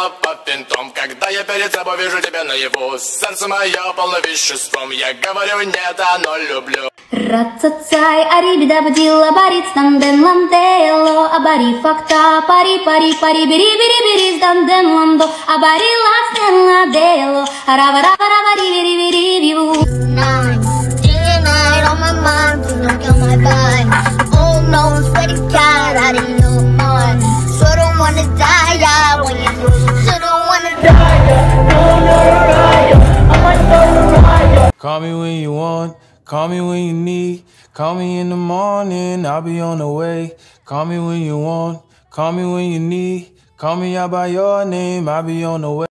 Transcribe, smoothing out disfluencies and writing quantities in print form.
дело под винтом, когда я перед собой вижу тебя наяву. Сердце мое полно веществом, я говорю нет, оно люблю. Ратцацай, арибидабдила, бариц, данден, ландело, абари факта, пари, пари, пари, бери, бери, бери, данден, ландо, абари ластен, ладело, рава, рава, рава, риви, риви, рививу. Tonight on my mind, you don't kill my vibe. Oh no, sweaty cat out of your mind. So don't wanna die, yeah, when you do. So don't wanna die, yeah, no, Call me when you want, call me when you need. Call me in the morning, I'll be on the way. Call me when you want, call me when you need. Call me out by your name, I'll be on the way.